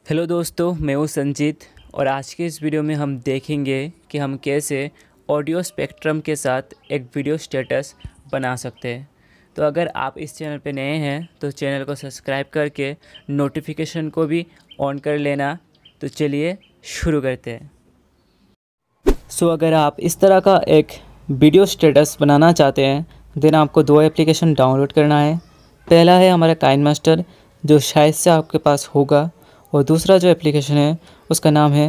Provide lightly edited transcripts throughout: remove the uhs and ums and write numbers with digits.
Hello दोस्तों, मैं हूँ संजीत और आज के इस वीडियो में हम देखेंगे कि हम कैसे ऑडियो स्पेक्ट्रम के साथ एक वीडियो स्टेटस बना सकते हैं। तो अगर आप इस चैनल पे नए हैं तो चैनल को सब्सक्राइब करके नोटिफिकेशन को भी ऑन कर लेना। तो चलिए शुरू करते हैं। अगर आप इस तरह का एक वीडियो स्टेटस बनाना चाहते हैं देन आपको दो एप्लीकेशन डाउनलोड करना है। पहला है हमारा काइनमास्टर, जो शायद से आपके पास होगा, और दूसरा जो एप्लीकेशन है उसका नाम है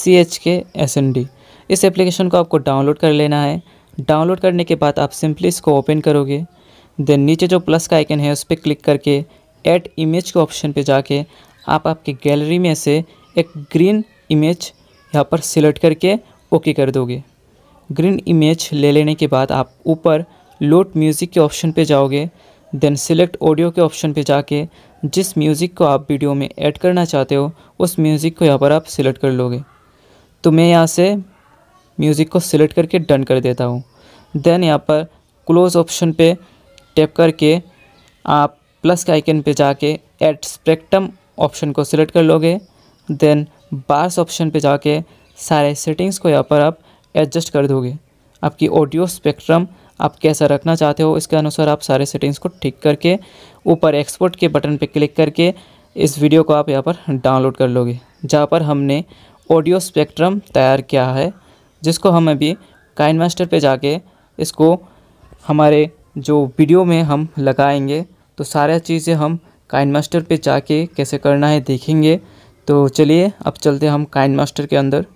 CHKSND। इस एप्लीकेशन को आपको डाउनलोड कर लेना है। डाउनलोड करने के बाद आप सिंपली इसको ओपन करोगे। देन नीचे जो प्लस का आइकन है उस पर क्लिक करके ऐड इमेज के ऑप्शन पे जाके आप आपकी गैलरी में से एक ग्रीन इमेज यहाँ पर सिलेक्ट करके ओके कर दोगे। ग्रीन इमेज ले लेने के बाद आप ऊपर लोड म्यूज़िक के ऑप्शन पे जाओगे। देन सिलेक्ट ऑडियो के ऑप्शन पे जाके जिस म्यूज़िक को आप वीडियो में ऐड करना चाहते हो उस म्यूज़िक को यहाँ पर आप सिलेक्ट कर लोगे। तो मैं यहाँ से म्यूज़िक को सिलेक्ट करके डन कर देता हूँ। देन यहाँ पर क्लोज ऑप्शन पे टैप करके आप प्लस के आइकन पे जाके ऐड स्पेक्ट्रम ऑप्शन को सिलेक्ट कर लोगे। देन बार्स ऑप्शन पे जाके सारे सेटिंग्स को यहाँ पर आप एडजस्ट कर दोगे। आपकी ऑडियो स्पेक्ट्रम आप कैसा रखना चाहते हो इसके अनुसार आप सारे सेटिंग्स को ठीक करके ऊपर एक्सपोर्ट के बटन पे क्लिक करके इस वीडियो को आप यहाँ पर डाउनलोड कर लोगे, जहाँ पर हमने ऑडियो स्पेक्ट्रम तैयार किया है, जिसको हम अभी काइनमास्टर पे जाके इसको हमारे जो वीडियो में हम लगाएंगे। तो सारी चीज़ें हम काइनमास्टर पे जाके कैसे करना है देखेंगे। तो चलिए अब चलते हम काइनमास्टर के अंदर।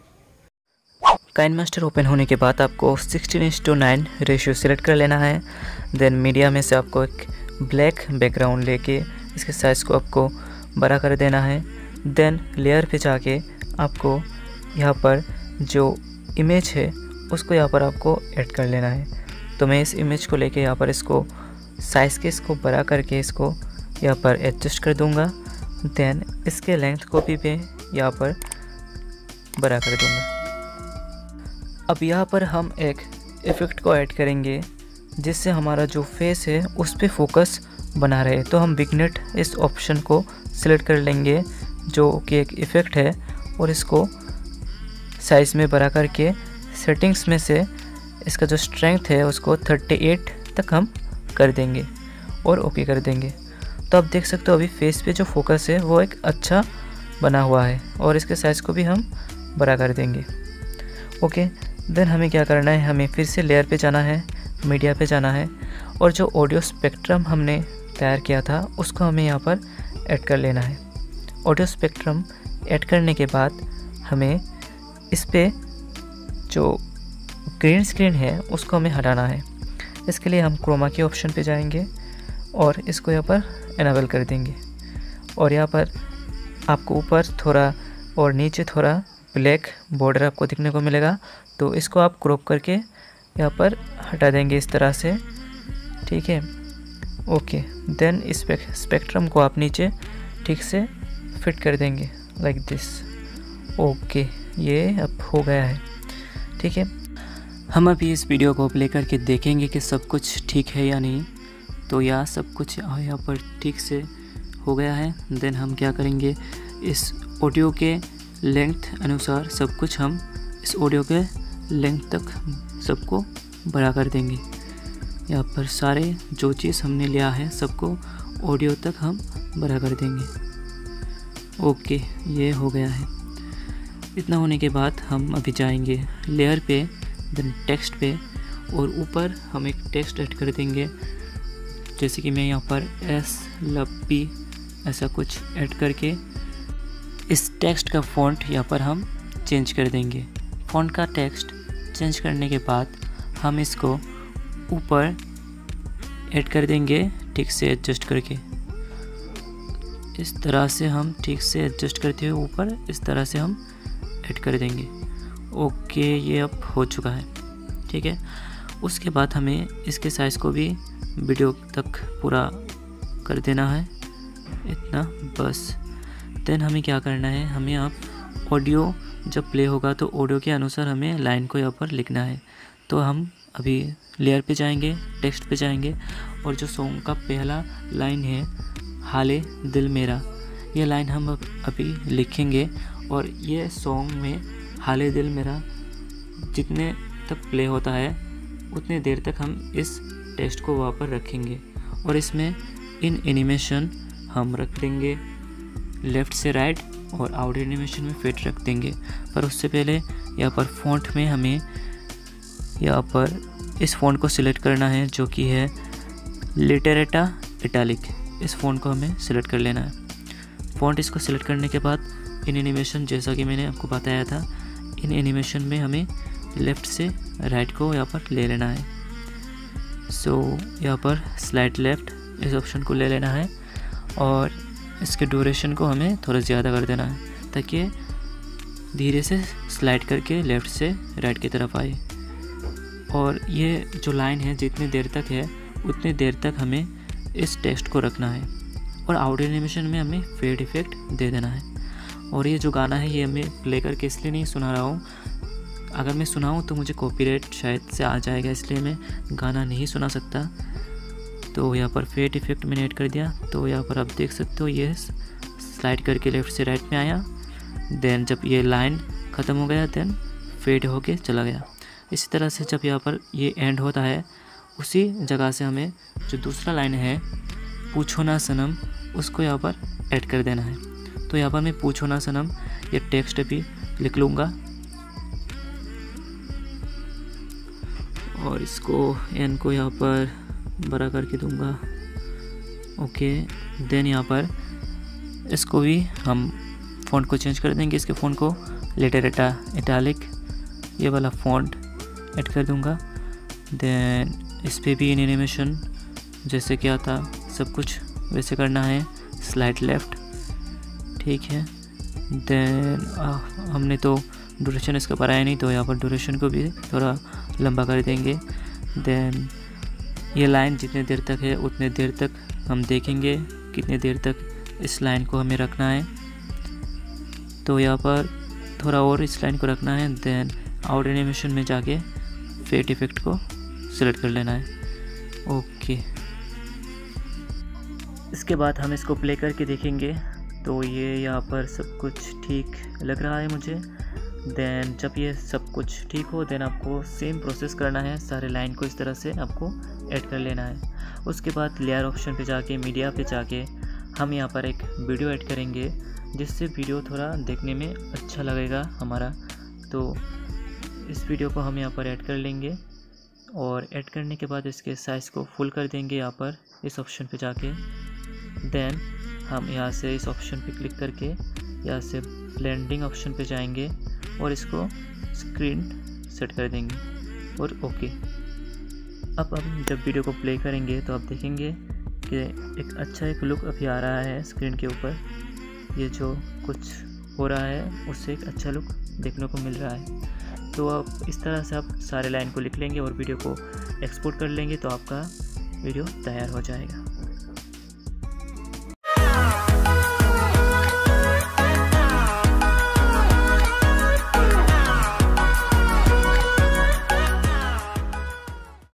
काइनमास्टर ओपन होने के बाद आपको 16:9 रेशियो सिलेक्ट कर लेना है। देन मीडिया में से आपको एक ब्लैक बैकग्राउंड लेके इसके साइज़ को आपको बड़ा कर देना है। देन लेयर पे जाके आपको यहाँ पर जो इमेज है उसको यहाँ पर आपको ऐड कर लेना है। तो मैं इस इमेज को लेके यहाँ पर इसको साइज़ के इसको बड़ा करके इसको यहाँ पर एडजस्ट कर दूँगा। देन इसके लेंथ को भी मैं यहाँ पर बड़ा कर दूँगा। अब यहाँ पर हम एक इफ़ेक्ट को ऐड करेंगे जिससे हमारा जो फेस है उस पर फोकस बना रहे। तो हम विग्नेट इस ऑप्शन को सिलेक्ट कर लेंगे जो कि एक इफ़ेक्ट है, और इसको साइज़ में बड़ा करके सेटिंग्स में से इसका जो स्ट्रेंथ है उसको 38 तक हम कर देंगे और ओके कर देंगे। तो आप देख सकते हो अभी फेस पे जो फोकस है वो एक अच्छा बना हुआ है, और इसके साइज़ को भी हम बड़ा कर देंगे। ओके, देन हमें क्या करना है, हमें फिर से लेयर पे जाना है, मीडिया पे जाना है, और जो ऑडियो स्पेक्ट्रम हमने तैयार किया था उसको हमें यहाँ पर ऐड कर लेना है। ऑडियो स्पेक्ट्रम ऐड करने के बाद हमें इस पे जो ग्रीन स्क्रीन है उसको हमें हटाना है। इसके लिए हम क्रोमा के ऑप्शन पे जाएंगे और इसको यहाँ पर इनेबल कर देंगे, और यहाँ पर आपको ऊपर थोड़ा और नीचे थोड़ा ब्लैक बॉर्डर आपको दिखने को मिलेगा। तो इसको आप क्रॉप करके यहाँ पर हटा देंगे इस तरह से, ठीक है। ओके, देन इस स्पेक्ट्रम को आप नीचे ठीक से फिट कर देंगे लाइक दिस। ओके, ये अब हो गया है, ठीक है। हम अभी इस वीडियो को प्ले करके देखेंगे कि सब कुछ ठीक है या नहीं। तो यहाँ सब कुछ यहाँ पर ठीक से हो गया है। देन हम क्या करेंगे, इस ऑडियो के लेंथ अनुसार सब कुछ हम इस ऑडियो के लेंथ तक सबको बड़ा कर देंगे। यहाँ पर सारे जो चीज़ हमने लिया है सबको ऑडियो तक हम बड़ा कर देंगे। ओके, ये हो गया है। इतना होने के बाद हम अभी जाएंगे लेयर पे, देन टेक्स्ट पे, और ऊपर हम एक टेक्स्ट ऐड कर देंगे। जैसे कि मैं यहाँ पर SLP ऐसा कुछ ऐड करके इस टेक्स्ट का फ़ॉन्ट यहाँ पर हम चेंज कर देंगे। फ़ॉन्ट का टेक्स्ट चेंज करने के बाद हम इसको ऊपर ऐड कर देंगे ठीक से एडजस्ट करके। इस तरह से हम ठीक से एडजस्ट करते हुए ऊपर इस तरह से हम ऐड कर देंगे। ओके, ये अब हो चुका है, ठीक है। उसके बाद हमें इसके साइज़ को भी वीडियो तक पूरा कर देना है, इतना बस। देन हमें क्या करना है, हमें अब ऑडियो जब प्ले होगा तो ऑडियो के अनुसार हमें लाइन को यहाँ पर लिखना है। तो हम अभी लेयर पे जाएंगे, टेक्स्ट पे जाएंगे, और जो सॉन्ग का पहला लाइन है, हाले दिल मेरा, ये लाइन हम अभी लिखेंगे और ये सॉन्ग में हाले दिल मेरा जितने तक प्ले होता है उतने देर तक हम इस टेक्स्ट को वहाँ पर रखेंगे और इसमें इन एनिमेशन हम रख देंगे लेफ़्ट से राइट और आउट एनिमेशन में फिट रख देंगे। पर उससे पहले यहाँ पर फ़ॉन्ट में हमें यहाँ पर इस फ़ॉन्ट को सिलेक्ट करना है जो कि है लिटरेटा इटैलिक। इस फ़ॉन्ट को हमें सिलेक्ट कर लेना है। फ़ॉन्ट इसको सिलेक्ट करने के बाद इन एनिमेशन जैसा कि मैंने आपको बताया था, इन एनिमेशन में हमें लेफ़्ट से राइट को यहाँ पर ले लेना है। यहाँ पर स्लाइड लेफ़्ट इस ऑप्शन को ले लेना है और इसके ड्यूरेशन को हमें थोड़ा ज़्यादा कर देना है ताकि धीरे से स्लाइड करके लेफ़्ट से राइट की तरफ आए। और ये जो लाइन है जितनी देर तक है उतनी देर तक हमें इस टेक्स्ट को रखना है और आउट एनिमेशन में हमें फेड इफ़ेक्ट दे देना है। और ये जो गाना है ये मैं प्ले करके इसलिए नहीं सुना रहा हूँ, अगर मैं सुनाऊँ तो मुझे कॉपीराइट शायद से आ जाएगा, इसलिए मैं गाना नहीं सुना सकता। तो यहाँ पर फेड इफ़ेक्ट मैंने ऐड कर दिया। तो यहाँ पर आप देख सकते हो ये स्लाइड करके लेफ़्ट से राइट में आया, देन जब ये लाइन ख़त्म हो गया देन फेड होके चला गया। इसी तरह से जब यहाँ पर ये एंड होता है उसी जगह से हमें जो दूसरा लाइन है पूछो ना सनम उसको यहाँ पर ऐड कर देना है। तो यहाँ पर मैं पूछो ना सनम ये टेक्स्ट अभी लिख लूँगा और इसको एन को यहाँ पर बड़ा करके दूँगा। ओके, देन यहाँ पर इसको भी हम फ़ॉन्ट को चेंज कर देंगे। इसके फ़ॉन्ट को लिटरेटा इटैलिक ये वाला फ़ॉन्ट ऐड कर दूँगा। देन इस पे भी इन एनिमेशन जैसे क्या था सब कुछ वैसे करना है, स्लाइड लेफ़्ट, ठीक है। देन हमने तो ड्यूरेशन इसका बढ़ाया नहीं तो यहाँ पर ड्यूरेशन को भी थोड़ा लंबा कर देंगे। देन ये लाइन जितने देर तक है उतने देर तक हम देखेंगे कितने देर तक इस लाइन को हमें रखना है। तो यहाँ पर थोड़ा और इस लाइन को रखना है। देन आउट एनिमेशन में जाके फेड इफ़ेक्ट को सिलेक्ट कर लेना है। ओके, इसके बाद हम इसको प्ले करके देखेंगे तो ये यहाँ पर सब कुछ ठीक लग रहा है मुझे। देन जब ये सब कुछ ठीक हो देन आपको सेम प्रोसेस करना है, सारे लाइन को इस तरह से आपको ऐड कर लेना है। उसके बाद लेयर ऑप्शन पे जाके मीडिया पे जाके हम यहाँ पर एक वीडियो ऐड करेंगे जिससे वीडियो थोड़ा देखने में अच्छा लगेगा हमारा। तो इस वीडियो को हम यहाँ पर ऐड कर लेंगे और ऐड करने के बाद इसके साइज़ को फुल कर देंगे यहाँ पर इस ऑप्शन पे जाके। देन हम यहाँ से इस ऑप्शन पे क्लिक करके यहाँ से ब्लेंडिंग ऑप्शन पे जाएंगे और इसको स्क्रीन सेट कर देंगे और ओके। अब हम जब वीडियो को प्ले करेंगे तो आप देखेंगे कि एक अच्छा एक लुक अभी आ रहा है स्क्रीन के ऊपर। ये जो कुछ हो रहा है उससे एक अच्छा लुक देखने को मिल रहा है। तो अब इस तरह से आप सारे लाइन को लिख लेंगे और वीडियो को एक्सपोर्ट कर लेंगे तो आपका वीडियो तैयार हो जाएगा।